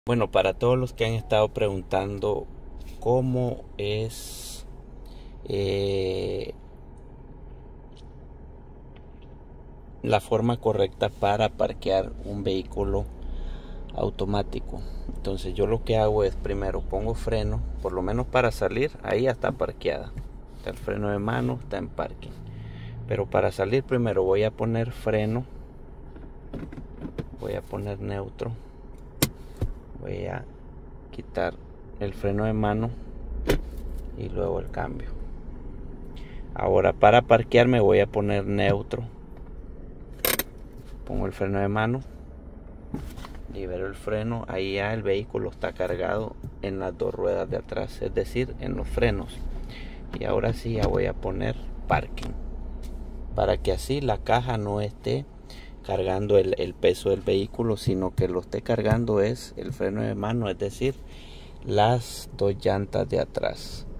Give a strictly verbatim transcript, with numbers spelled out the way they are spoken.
Bueno, para todos los que han estado preguntando cómo es eh, la forma correcta para parquear un vehículo automático. Entonces yo lo que hago es primero pongo freno, por lo menos para salir, ahí ya está parqueada. Está el freno de mano, está en parking. Pero para salir primero voy a poner freno, voy a poner neutro, voy a quitar el freno de mano y luego el cambio. Ahora para parquear me voy a poner neutro, pongo el freno de mano, libero el freno, ahí ya el vehículo está cargado en las dos ruedas de atrás, es decir, en los frenos. Y ahora sí ya voy a poner parking, para que así la caja no esté cargando el, el peso del vehículo, sino que lo esté cargando es el freno de mano, es decir, las dos llantas de atrás.